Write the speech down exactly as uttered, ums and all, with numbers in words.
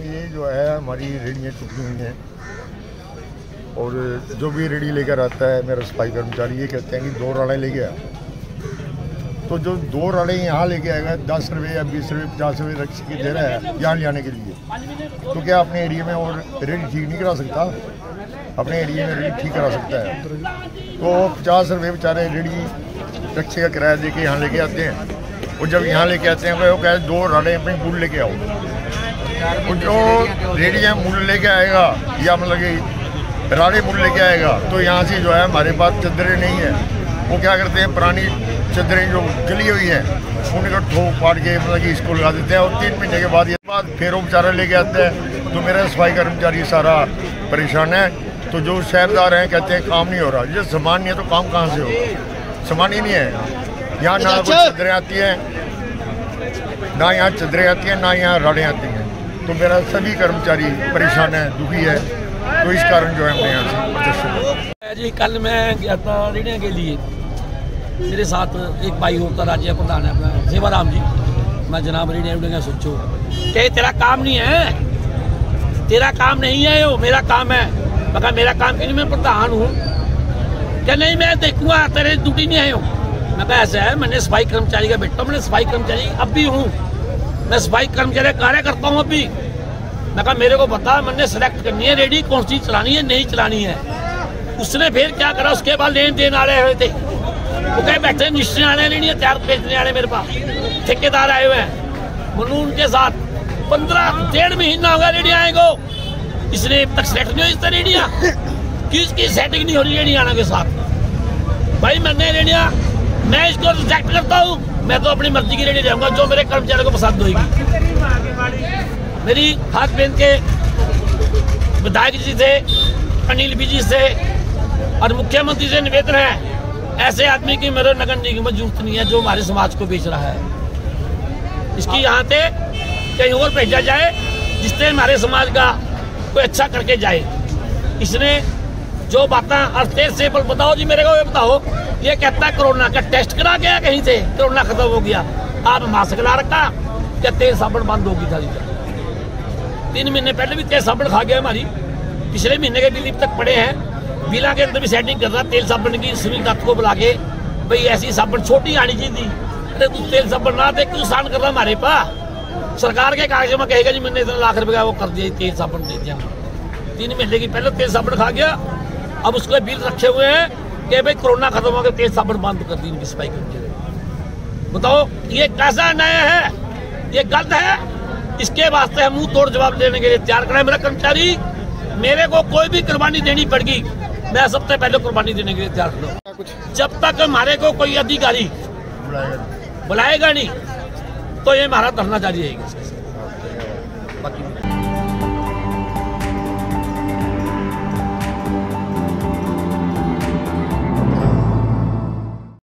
ये जो है हमारी रेडियाँ टूटी हुई हैं और जो भी रेडी लेकर आता है मेरा सफाई कर्मचारी ये कहते हैं कि दो राड़े लेके आया, तो जो दो राड़े यहाँ लेके आएगा दस रुपये या बीस रुपये पचास रुपये रक्सी के दे रहा है यहाँ ले आने के लिए, तो क्या अपने एरिया में और रेडी ठीक नहीं करा सकता? अपने एरिया में रेडी ठीक करा सकता है तो पचास रुपये बेचारे रेडी रक्सी का किराया दे के यहाँ लेके आते हैं। और जब यहाँ लेके आते हैं वो कहते दो राड़े अपनी मूल लेके आओ, और जो रेडियाँ मूल लेके आएगा या मतलब कि राड़े मूल लेके आएगा तो यहाँ से जो है हमारे पास चद्दरें नहीं है, वो क्या करते हैं पुरानी चद्दरें जो जली हुई हैं उनको ठोक फाड़ के मतलब कि इसको लगा देते हैं और तीन महीने के बाद ये बाद फिर वो बेचारा लेके आते हैं। तो मेरा सफाई कर्मचारी सारा परेशान है। तो जो शहरदार हैं कहते हैं काम नहीं हो रहा, जब सामान नहीं है तो काम कहाँ से होगा? सामान ही नहीं है यहाँ, ना कोई चद्दरें आती हैं, ना यहाँ चद्दरें आती हैं, ना यहाँ राड़ें आती हैं। तो मेरा सभी कर्मचारी परेशान है, दुखी है, तो इस कारण जो है हमने यहाँ से प्रदर्शन जी। कल मैं गया था रेडियाँ के लिए, मेरे साथ एक भाई होता राज्य प्रधान है अपना सेवाराम जी। मैं जनाब रेडियाँ उड़ेंगे सोचो कि तेरा काम नहीं है, तेरा काम नहीं है, वो मेरा काम है। मैं कहा मेरा काम क्यों नहीं, मैं प्रधान हूँ। क्या नहीं मैं देखूँगा, तेरे ड्यूटी नहीं आए हो। मैं कहा ऐसा है, मैंने सफाई कर्मचारी का बेटा, मैंने सफाई कर्मचारी अब भी हूँ, मैं सफाई कर्मचारी कार्य करता हूँ अभी। मैं कहा मेरे को पता, मैंने सेलेक्ट करनी है रेडी कौन सी चलानी है नहीं चलानी है। उसने फिर क्या करा, उसके बाद लेन देन आ रहे हुए थे, वो कहे बैठे निश्चय आने लेनी तैयार बेचने आने मेरे पास ठेकेदार आए हुए हैं। मनु उनके साथ पंद्रह डेढ़ महीना हो गया रेडियाँ आए को, इसने अब तक सेलेक्ट नहीं हुई इस रेडियाँ, किसकी सेटिंग नहीं हो रही रेडियाँ आने के साथ। भाई मैंने रेडियाँ मैं इसको रिजेक्ट करता हूँ, मैं तो अपनी मर्जी की रेडी जाऊंगा जो मेरे कर्मचारियों को पसंद होगी। मेरी हाथ बेन के विधायक जी से, अनिल जी से और मुख्यमंत्री से निवेदन है, ऐसे आदमी की मेरे नगर निगम में जरूरत नहीं है जो हमारे समाज को बेच रहा है। इसकी यहाँ से कहीं और भेजा जाए जिससे हमारे समाज का कोई अच्छा करके जाए। इसने जो बातें और तेज से बताओ जी, मेरे को ये बताओ, ये कहता है कोरोना का टेस्ट करा गया कहीं से, कोरोना खत्म हो गया, आप मास्क ला रखा, क्या तेल साबुन बंद होगी था? तीन महीने पहले भी तेल साबुन खा गया हमारी, पिछले महीने के बिल तक पड़े हैं, बिला के अंदर भी सेटिंग कर रहा तेल साबुन की। सुनील दत्त को बुला के भाई ऐसी साबुन छोटी आनी चाहिए थी, अरे तू तेल साबुन ना दे, क्यों आसान कर रहा हमारे पास? सरकार के कागज में कहेगा जी मैंने इतना लाख रुपए का वो कर दिया, तेल साबुन दे दिया। तीन महीने की पहले तेल साबुन खा गया, अब उसके बिल रखे हुए हैं कि भाई कोरोना खत्म हो गया तेल साबुन बंद कर दी इनकी सफाई करके। बताओ ये कैसा अन्याय है, ये गलत है। इसके वास्ते हम मुंह तोड़ जवाब देने के लिए तैयार करें। मेरा कर्मचारी, मेरे को कोई भी कुर्बानी देनी पड़ेगी, मैं सबसे पहले कुर्बानी देने के लिए तैयार खड़ा। जब तक हमारे को कोई अधिकारी बुलाएगा नहीं तो ये हमारा धरना जारी रहेगा। बाकी